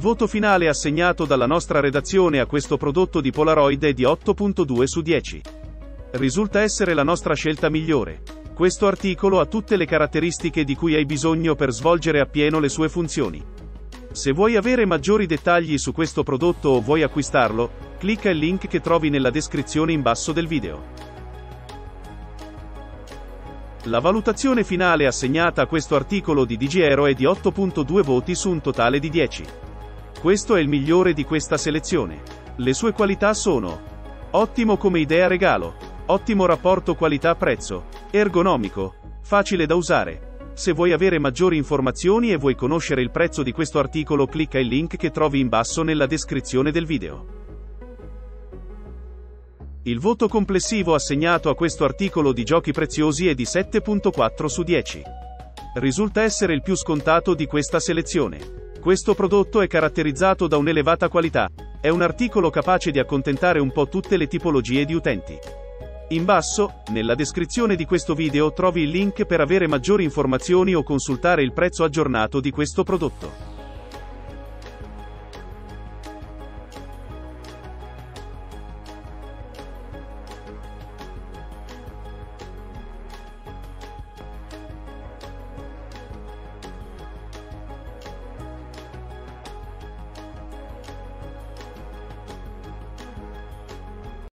voto finale assegnato dalla nostra redazione a questo prodotto di Polaroid è di 8.2 su 10. Risulta essere la nostra scelta migliore. Questo articolo ha tutte le caratteristiche di cui hai bisogno per svolgere appieno le sue funzioni. Se vuoi avere maggiori dettagli su questo prodotto o vuoi acquistarlo, clicca il link che trovi nella descrizione in basso del video. La valutazione finale assegnata a questo articolo di DigiAero è di 8.2 voti su un totale di 10. Questo è il migliore di questa selezione. Le sue qualità sono: ottimo come idea regalo, ottimo rapporto qualità-prezzo, ergonomico, facile da usare. Se vuoi avere maggiori informazioni e vuoi conoscere il prezzo di questo articolo, clicca il link che trovi in basso nella descrizione del video. Il voto complessivo assegnato a questo articolo di giochi preziosi è di 7.4 su 10. Risulta essere il più scontato di questa selezione. Questo prodotto è caratterizzato da un'elevata qualità. È un articolo capace di accontentare un po' tutte le tipologie di utenti. In basso, nella descrizione di questo video trovi il link per avere maggiori informazioni o consultare il prezzo aggiornato di questo prodotto.